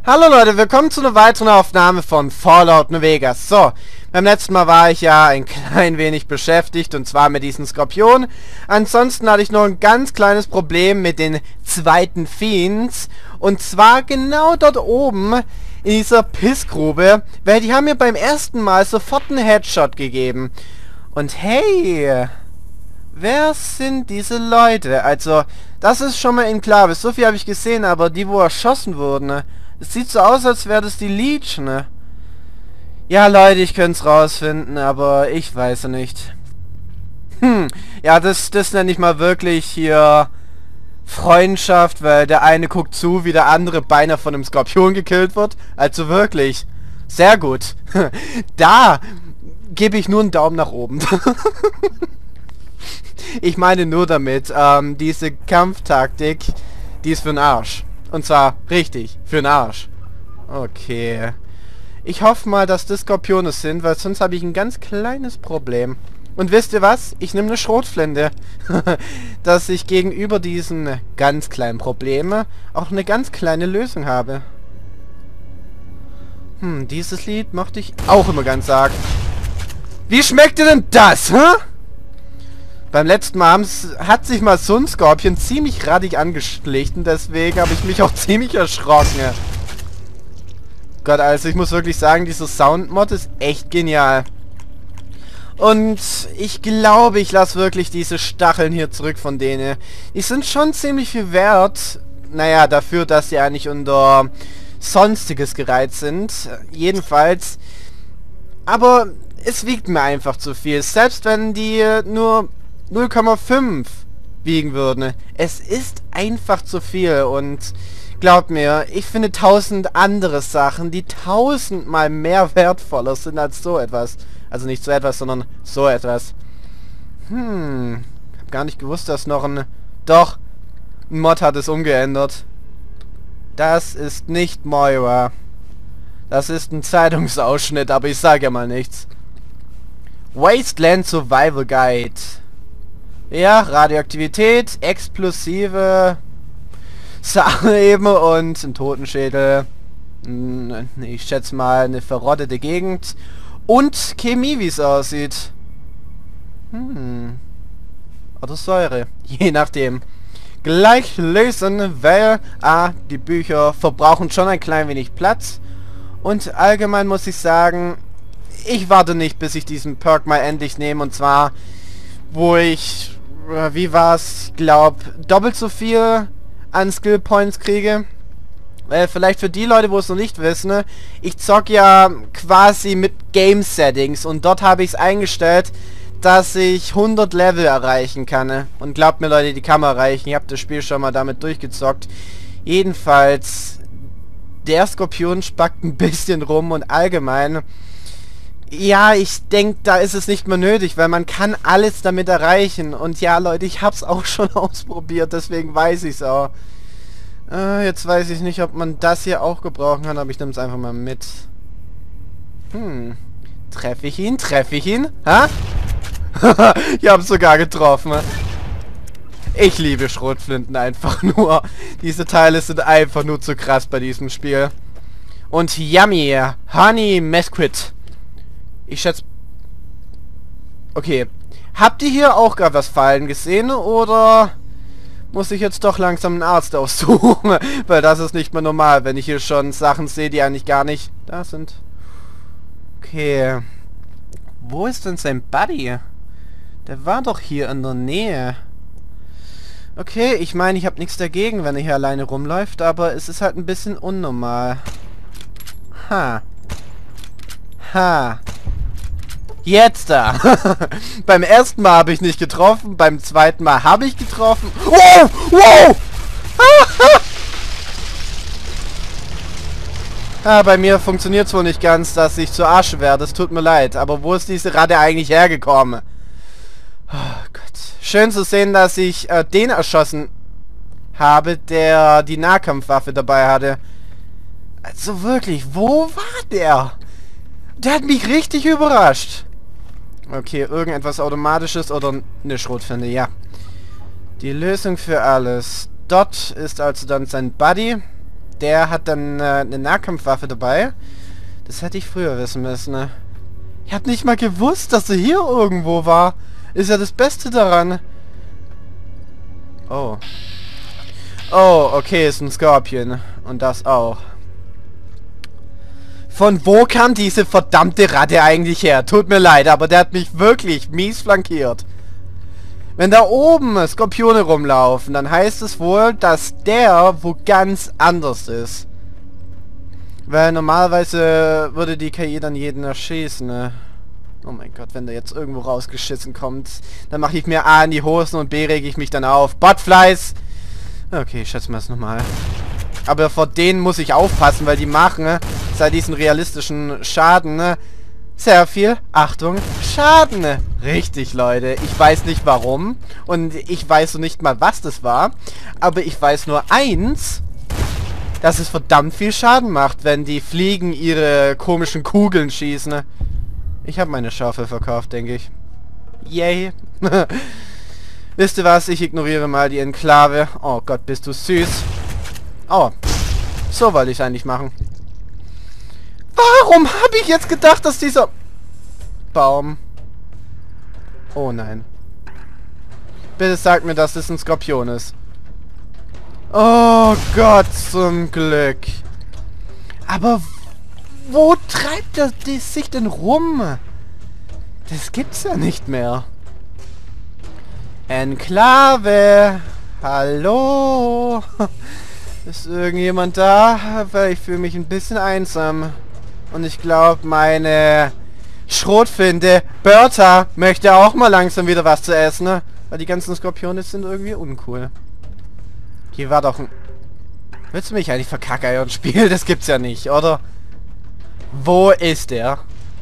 Hallo Leute, willkommen zu einer weiteren Aufnahme von Fallout New Vegas. So, beim letzten Mal war ich ja ein klein wenig beschäftigt und zwar mit diesem Skorpion. Ansonsten hatte ich noch ein ganz kleines Problem mit den zweiten Fiends. Und zwar genau dort oben in dieser Pissgrube, weil die haben mir beim ersten Mal sofort einen Headshot gegeben. Und hey, wer sind diese Leute? Also, das ist schon mal klar. So viel habe ich gesehen, aber die, wo erschossen wurden, es sieht so aus, als wäre das die Leech, ne? Ja, Leute, ich könnte es rausfinden, aber ich weiß es nicht. Ja, das nenne ich mal wirklich hier Freundschaft, weil der eine guckt zu, wie der andere beinahe von einem Skorpion gekillt wird. Also wirklich, sehr gut. Da gebe ich nur einen Daumen nach oben. Ich meine nur damit, diese Kampftaktik, die ist für den Arsch. Und zwar richtig, für den Arsch. Okay. Ich hoffe mal, dass das Skorpione sind, weil sonst habe ich ein ganz kleines Problem. Und wisst ihr was? Ich nehme eine Schrotflinte. Dass ich gegenüber diesen ganz kleinen Problemen auch eine ganz kleine Lösung habe. Dieses Lied mochte ich auch immer ganz arg. Wie schmeckt dir denn das, hä? Beim letzten Mal hat sich mal so ein Skorpion ziemlich radig angeschlichen, deswegen habe ich mich auch ziemlich erschrocken. Gott, also ich muss wirklich sagen, dieser Soundmod ist echt genial. Und ich glaube, ich lasse wirklich diese Stacheln hier zurück von denen. Die sind schon ziemlich viel wert. Naja, dafür, dass sie eigentlich unter Sonstiges gereiht sind. Jedenfalls. Aber es wiegt mir einfach zu viel. Selbst wenn die nur 0,5 wiegen würden. Es ist einfach zu viel und glaubt mir, ich finde 1000 andere Sachen, die 1000-mal mehr wertvoller sind als so etwas. Also nicht so etwas, sondern so etwas. Hab gar nicht gewusst, dass noch ein Mod hat es umgeändert. Das ist nicht Moira. Das ist ein Zeitungsausschnitt, aber ich sage ja mal nichts. Wasteland Survival Guide. Ja, Radioaktivität, explosive Sachen eben und ein Totenschädel. Ich schätze mal eine verrottete Gegend. Und Chemie, wie es aussieht. Oder Säure. Je nachdem. Gleich lösen, weil die Bücher verbrauchen schon ein klein wenig Platz. Und allgemein muss ich sagen, ich warte nicht, bis ich diesen Perk mal endlich nehme. Und zwar, wo ich, wie war's, glaub, doppelt so viel an Skill Points kriege. Vielleicht für die Leute, wo es noch nicht wissen, ich zock ja quasi mit Game Settings und dort habe ich es eingestellt, dass ich 100 Level erreichen kann. Und glaubt mir Leute, die kann man erreichen. Ich habe das Spiel schon mal damit durchgezockt. Jedenfalls, der Skorpion spackt ein bisschen rum und allgemein, ja, ich denke, da ist es nicht mehr nötig, weil man kann alles damit erreichen. Und ja, Leute, ich hab's auch schon ausprobiert, deswegen weiß ich's auch. Jetzt weiß ich nicht, ob man das hier auch gebrauchen kann, aber ich nehme es einfach mal mit. Treffe ich ihn? Treffe ich ihn? Ha? Ich hab's sogar getroffen. Ich liebe Schrotflinten einfach nur. Diese Teile sind einfach nur zu krass bei diesem Spiel. Und Yummy, Honey Mesquite. Ich schätze... Okay. Habt ihr hier auch gerade was fallen gesehen, oder muss ich jetzt doch langsam einen Arzt aussuchen? Weil das ist nicht mehr normal, wenn ich hier schon Sachen sehe, die eigentlich gar nicht da sind. Okay. Wo ist denn sein Buddy? Der war doch hier in der Nähe. Okay, ich meine, ich habe nichts dagegen, wenn er hier alleine rumläuft, aber es ist halt ein bisschen unnormal. Ha. Jetzt da. Beim ersten Mal habe ich nicht getroffen, beim zweiten Mal habe ich getroffen. Wow! Wow! Bei mir funktioniert es wohl nicht ganz, dass ich zur Asche werde. Es tut mir leid. Aber wo ist diese Ratte eigentlich hergekommen? Oh Gott. Schön zu sehen, dass ich den erschossen habe, der die Nahkampfwaffe dabei hatte. Also wirklich, wo war der? Der hat mich richtig überrascht. Okay, irgendetwas Automatisches oder eine Schrotflinte, ja. Die Lösung für alles. Dort ist also dann sein Buddy. der hat dann eine Nahkampfwaffe dabei. Das hätte ich früher wissen müssen, ne? Ich hab nicht mal gewusst, dass er hier irgendwo war. Ist ja das Beste daran. Oh. Oh, okay, ist ein Scorpion. Und das auch. Von wo kam diese verdammte Ratte eigentlich her? Tut mir leid, aber der hat mich wirklich mies flankiert. Wenn da oben Skorpione rumlaufen, dann heißt es wohl, dass der wo ganz anders ist. Weil normalerweise würde die KI dann jeden erschießen, ne? Oh mein Gott, wenn der jetzt irgendwo rausgeschissen kommt, dann mache ich mir A in die Hosen und B rege ich mich dann auf. Botflies! Okay, ich schätze mal es nochmal. Aber vor denen muss ich aufpassen, weil die machen, seit diesen realistischen Schaden, sehr viel, Achtung, Schaden. Richtig, Leute. Ich weiß nicht warum. Und ich weiß so nicht mal, was das war. Aber ich weiß nur eins, dass es verdammt viel Schaden macht, wenn die Fliegen ihre komischen Kugeln schießen. Ich habe meine Schaufel verkauft, denke ich. Yay. Wisst ihr was? Ich ignoriere mal die Enklave. Oh Gott, bist du süß. Oh. So wollte ich es eigentlich machen. Warum habe ich jetzt gedacht, dass dieser Baum... Oh nein. Bitte sagt mir, dass es ein Skorpion ist. Oh Gott, zum Glück. Aber wo treibt er sich denn rum? Das gibt's ja nicht mehr. Enklave. Hallo. Ist irgendjemand da? Weil ich fühle mich ein bisschen einsam. Und ich glaube, meine Schrotflinte Bertha möchte auch mal langsam wieder was zu essen. Ne? Weil die ganzen Skorpione sind irgendwie uncool. Hier war doch ein... Willst du mich eigentlich verkackeiern spielen? Das gibt's ja nicht, oder? Wo ist der?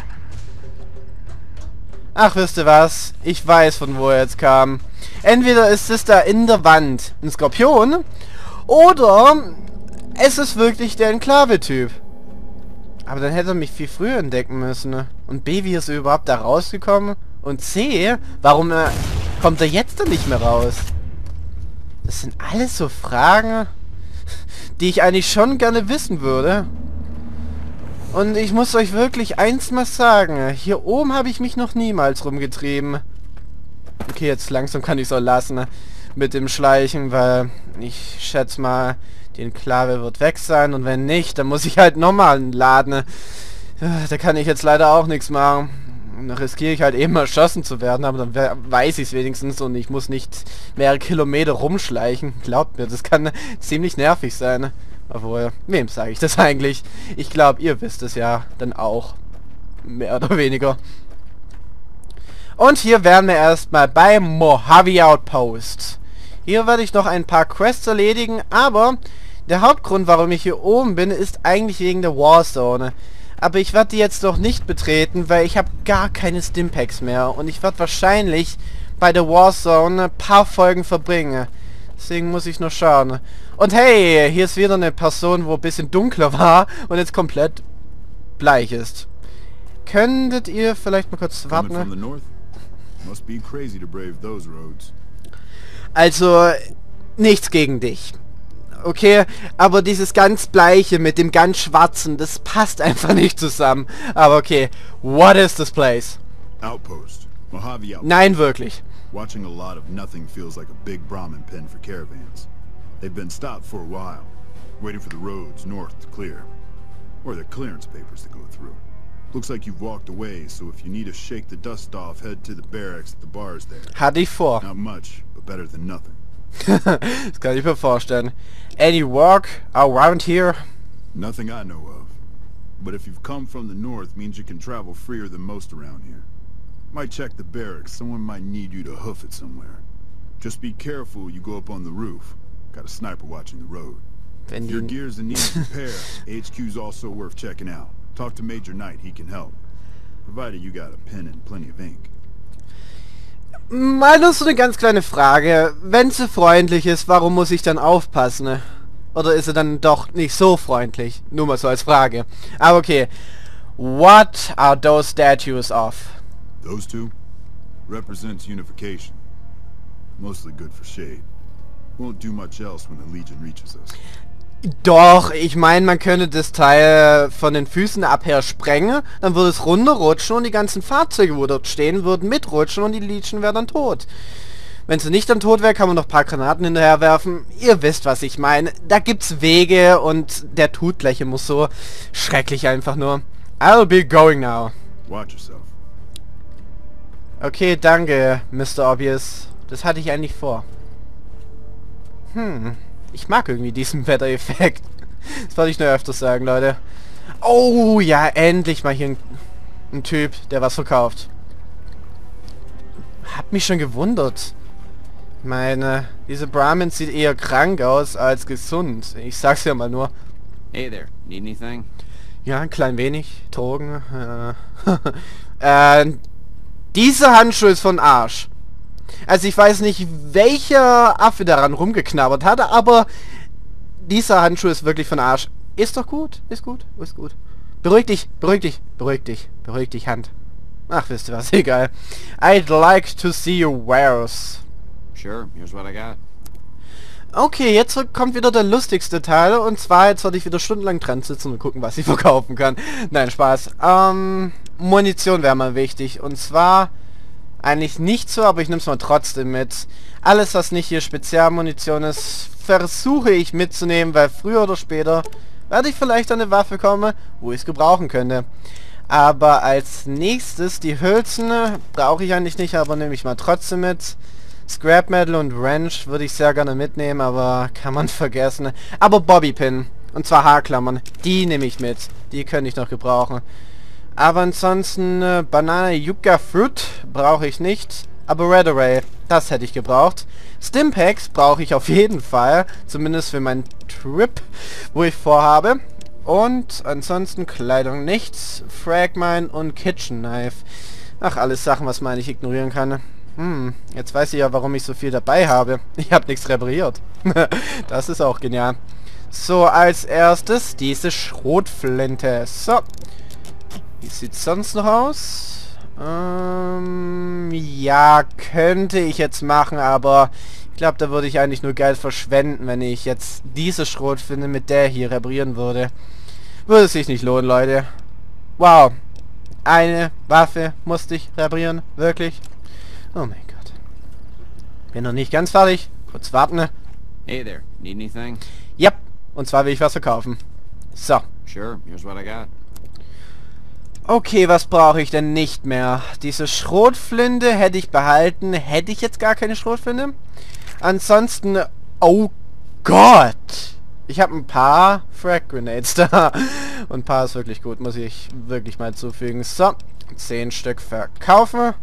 Ach, wisst ihr was? Ich weiß, von wo er jetzt kam. Entweder ist es da in der Wand ein Skorpion, oder es ist wirklich der Enklave-Typ. Aber dann hätte er mich viel früher entdecken müssen. Und B, wie ist er überhaupt da rausgekommen? Und C, warum kommt er jetzt dann nicht mehr raus? Das sind alles so Fragen, die ich eigentlich schon gerne wissen würde. Und ich muss euch wirklich eins mal sagen. Hier oben habe ich mich noch niemals rumgetrieben. Okay, jetzt langsam kann ich es auch lassen mit dem Schleichen, weil ich schätze mal, die Enklave wird weg sein. Und wenn nicht, dann muss ich halt nochmal laden. Da kann ich jetzt leider auch nichts machen. Und dann riskiere ich halt eben erschossen zu werden, aber dann weiß ich es wenigstens und ich muss nicht mehrere Kilometer rumschleichen. Glaubt mir, das kann ziemlich nervig sein. Obwohl, wem sage ich das eigentlich? Ich glaube, ihr wisst es ja dann auch. Mehr oder weniger. Und hier wären wir erstmal bei Mojave Outpost. Hier werde ich noch ein paar Quests erledigen, aber der Hauptgrund, warum ich hier oben bin, ist eigentlich wegen der Warzone. Aber ich werde die jetzt noch nicht betreten, weil ich habe gar keine Stimpaks mehr. Und ich werde wahrscheinlich bei der Warzone ein paar Folgen verbringen. Deswegen muss ich noch schauen. Und hey, hier ist wieder eine Person, wo ein bisschen dunkler war und jetzt komplett bleich ist. Könntet ihr vielleicht mal kurz warten? Also, nichts gegen dich. Okay, aber dieses ganz Bleiche mit dem ganz Schwarzen, das passt einfach nicht zusammen. Aber okay, what is this place? Outpost. Mojave Outpost. Nein, wirklich. Watching a lot of nothing feels like a big Brahmin pen for caravans. They've been stopped for a while, waiting for the roads north to clear. Or their clearance papers to go through. Looks like you've walked away, so if you need to shake the dust off, head to the barracks at the bars there. Hatte ich vor. Not much, but better than nothing. Das kann ich mir vorstellen. Any work around here? Nothing I know of. But if you've come from the north, means you can travel freer than most around here. Might check the barracks, someone might need you to hoof it somewhere. Just be careful you go up on the roof. Got a sniper watching the road. If your gear's in need of repair, HQ's also worth checking out. Talk to Major Knight, he can help. Provided you got a pen and plenty of ink. Mal nur so eine ganz kleine Frage. Wenn sie freundlich ist, warum muss ich dann aufpassen? Oder ist sie dann doch nicht so freundlich? Nur mal so als Frage. Aber okay. What are those statues of? Those two? Represents unification. Mostly good for shade. Won't do much else when the Legion reaches us. Doch, ich meine, man könnte das Teil von den Füßen ab her sprengen, dann würde es runterrutschen und die ganzen Fahrzeuge, wo dort stehen, würden mitrutschen und die Legion wäre dann tot. Wenn sie nicht dann tot wäre, kann man noch ein paar Granaten hinterher werfen. Ihr wisst, was ich meine. Da gibt's Wege und der tut gleich immer so schrecklich einfach nur. I'll be going now. Watch yourself. Okay, danke, Mr. Obvious. Das hatte ich eigentlich vor. Ich mag irgendwie diesen Wettereffekt. Das wollte ich nur öfters sagen, Leute. Oh, ja, endlich mal hier ein Typ, der was verkauft. Hab mich schon gewundert. Meine, diese Brahmin sieht eher krank aus als gesund. Ich sag's ja mal nur. Hey there, need anything? Ja, ein klein wenig. Drogen. Dieser Handschuh ist von Arsch. Also ich weiß nicht, welcher Affe daran rumgeknabbert hat, aber dieser Handschuh ist wirklich von Arsch. Ist doch gut, ist gut, ist gut. Beruhig dich, beruhig dich, beruhig dich, beruhig dich, Hand. Ach, wisst ihr was, egal. I'd like to see your wares. Sure, here's what I got. Okay, jetzt kommt wieder der lustigste Teil, und zwar jetzt werde ich wieder stundenlang dran sitzen und gucken, was ich verkaufen kann. Nein, Spaß. Munition wäre mal wichtig, und zwar eigentlich nicht so, aber ich nehme es mal trotzdem mit. Alles, was nicht hier Spezialmunition ist, versuche ich mitzunehmen, weil früher oder später werde ich vielleicht an eine Waffe kommen, wo ich es gebrauchen könnte. Aber als nächstes, die Hülsen brauche ich eigentlich nicht, aber nehme ich mal trotzdem mit. Scrap Metal und Wrench würde ich sehr gerne mitnehmen, aber kann man vergessen. Aber Bobbypin, und zwar Haarklammern, die nehme ich mit. Die könnte ich noch gebrauchen. Aber ansonsten Banana Yucca Fruit brauche ich nicht. Aber Red Array, das hätte ich gebraucht. Stimpaks brauche ich auf jeden Fall. Zumindest für meinen Trip, wo ich vorhabe. Und ansonsten Kleidung nichts. Fragmine und Kitchen Knife. Ach, alles Sachen, was man nicht ignorieren kann. Jetzt weiß ich ja, warum ich so viel dabei habe. Ich habe nichts repariert. Das ist auch genial. So, als erstes diese Schrotflinte. So. Wie sieht's sonst noch aus? Ja, könnte ich jetzt machen, aber ich glaube, da würde ich eigentlich nur Geld verschwenden, wenn ich jetzt diese Schrotflinte mit der hier reparieren würde. Würde es sich nicht lohnen, Leute. Wow. Eine Waffe musste ich reparieren. Wirklich? Oh mein Gott. Bin noch nicht ganz fertig. Kurz warten. Hey there, need anything? Yep. Und zwar will ich was verkaufen. So. Sure, here's what I got. Okay, was brauche ich denn nicht mehr? Diese Schrotflinte hätte ich behalten. Hätte ich jetzt gar keine Schrotflinte? Ansonsten... Oh Gott! Ich habe ein paar Frag Grenades da. Und ein paar ist wirklich gut, muss ich wirklich mal zufügen. So, 10 Stück verkaufen.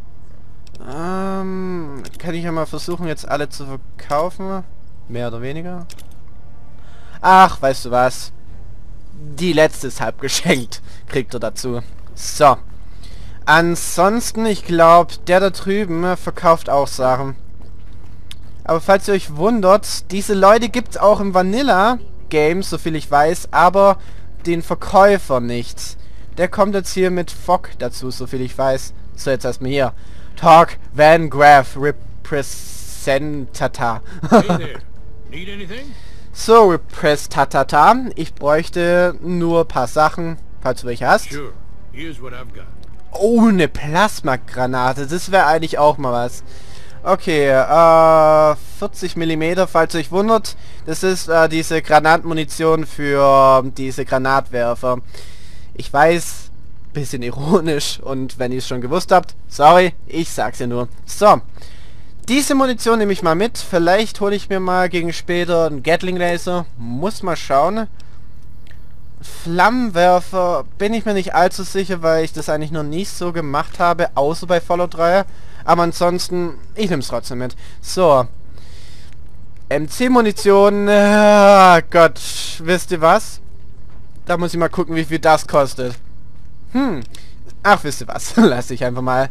Kann ich ja mal versuchen, jetzt alle zu verkaufen. Mehr oder weniger. Ach, weißt du was? Die letzte ist halb geschenkt. Kriegt er dazu. So. Ansonsten, ich glaube, der da drüben verkauft auch Sachen. Aber falls ihr euch wundert, diese Leute gibt es auch im Vanilla-Game, soviel ich weiß, aber den Verkäufer nicht. Der kommt jetzt hier mit Fogg dazu, soviel ich weiß. So, jetzt erstmal hier. Talk Van Graff Representata. Hey there. Need anything? So, Representata. Ich bräuchte nur ein paar Sachen, falls du welche hast. Sure. Here's what I've got. Oh, eine Plasmagranate. Das wäre eigentlich auch mal was. Okay, 40 mm, falls ihr euch wundert. Das ist diese Granatmunition für diese Granatwerfer. Ich weiß, bisschen ironisch, und wenn ihr es schon gewusst habt, sorry, ich sag's ja nur. So, diese Munition nehme ich mal mit. Vielleicht hole ich mir mal gegen später einen Gatling Laser. Muss mal schauen. Flammenwerfer bin ich mir nicht allzu sicher, weil ich das eigentlich noch nicht so gemacht habe, außer bei Fallout 3. Aber ansonsten, ich nehme es trotzdem mit. So. MC-Munition. Gott, wisst ihr was? Da muss ich mal gucken, wie viel das kostet. Ach, wisst ihr was? Lass ich einfach mal.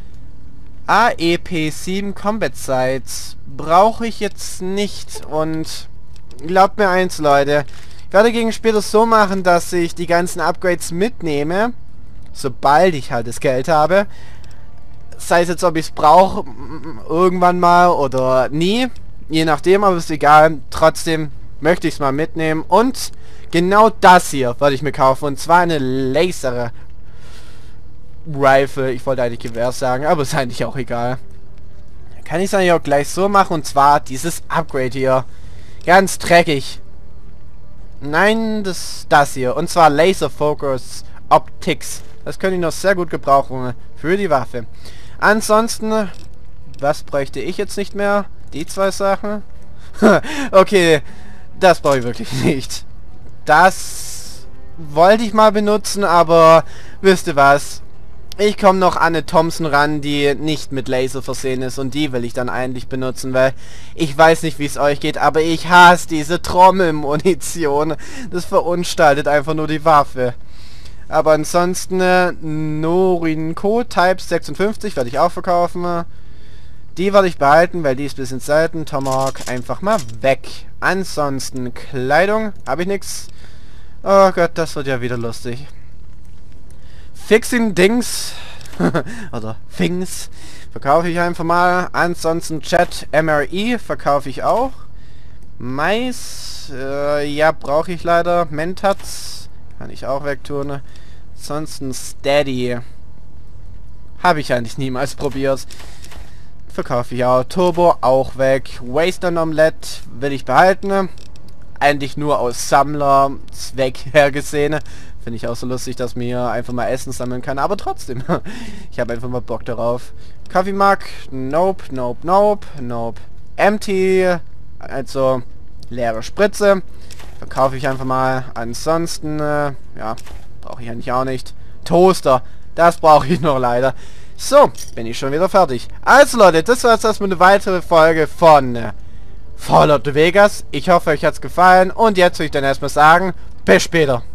AEP7 Combat Sights brauche ich jetzt nicht. Und glaubt mir eins, Leute. Ich werde gegen später so machen, dass ich die ganzen Upgrades mitnehme. Sobald ich halt das Geld habe. Sei es jetzt, ob ich es brauche, irgendwann mal oder nie. Je nachdem, aber ist egal. Trotzdem möchte ich es mal mitnehmen. Und genau das hier wollte ich mir kaufen. Und zwar eine Laser Rifle. Ich wollte eigentlich Gewehr sagen, aber ist eigentlich auch egal. Kann ich es eigentlich auch gleich so machen. Und zwar dieses Upgrade hier. Ganz dreckig. Nein, das hier. Und zwar Laser Focus Optics. Das könnte ich noch sehr gut gebrauchen für die Waffe. Ansonsten, was bräuchte ich jetzt nicht mehr? Die zwei Sachen? Okay, das brauche ich wirklich nicht. Das wollte ich mal benutzen, aber wisst ihr was? Ich komme noch an eine Thompson ran, die nicht mit Laser versehen ist, und die will ich dann eigentlich benutzen, weil ich weiß nicht, wie es euch geht, aber ich hasse diese Trommelmunition. Das verunstaltet einfach nur die Waffe. Aber ansonsten Norinco Type 56 werde ich auch verkaufen. Die werde ich behalten, weil die ist ein bisschen selten. Tomahawk einfach mal weg. Ansonsten Kleidung habe ich nichts. Oh Gott, das wird ja wieder lustig. Fixing Dings oder Things verkaufe ich einfach mal. Ansonsten Chat MRI verkaufe ich auch. Mais, ja, brauche ich leider. Mentats kann ich auch wegtun. Ansonsten Steady habe ich eigentlich niemals probiert. Verkaufe ich auch. Turbo auch weg. Waster Omelette will ich behalten. Eigentlich nur aus Sammlerzweck her gesehen. Finde ich auch so lustig, dass man hier einfach mal Essen sammeln kann. Aber trotzdem. Ich habe einfach mal Bock darauf. Kaffeemark. Nope, nope, nope, nope. Empty. Also leere Spritze. Verkaufe ich einfach mal. Ansonsten, ja, brauche ich eigentlich auch nicht. Toaster. Das brauche ich noch leider. So, bin ich schon wieder fertig. Also Leute, das war jetzt erstmal eine weitere Folge von Fallout New Vegas. Ich hoffe, euch hat's gefallen. Und jetzt will ich dann erstmal sagen, bis später.